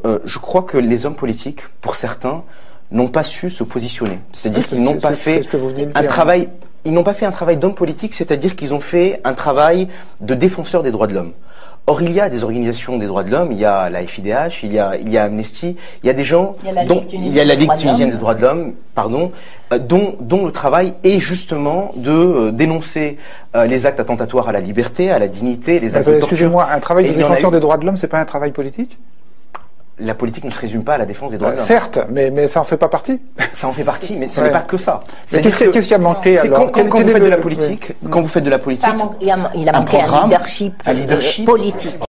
je crois que les hommes politiques, pour certains, n'ont pas su se positionner. C'est-à-dire qu'ils n'ont pas fait un travail. Ils n'ont pas fait un travail d'homme politique, c'est-à-dire qu'ils ont fait un travail de défenseur des droits de l'homme. Or, il y a des organisations des droits de l'homme, il y a la FIDH, il y a Amnesty, il y a des gens, il y a la Ligue tunisienne des droits de l'homme, pardon, dont le travail est justement de dénoncer les actes attentatoires à la liberté, à la dignité, les actes de torture. Excusez-moi, un travail de défenseur des droits de l'homme, c'est pas un travail politique ? La politique ne se résume pas à la défense des droits de l'homme. Certes, mais ça en fait pas partie. Ça en fait partie, mais ça n'est pas que ça. Qu'est-ce qui a manqué alors ? Quand vous faites de la politique, quand vous faites de la politique, il a manqué un leadership politique.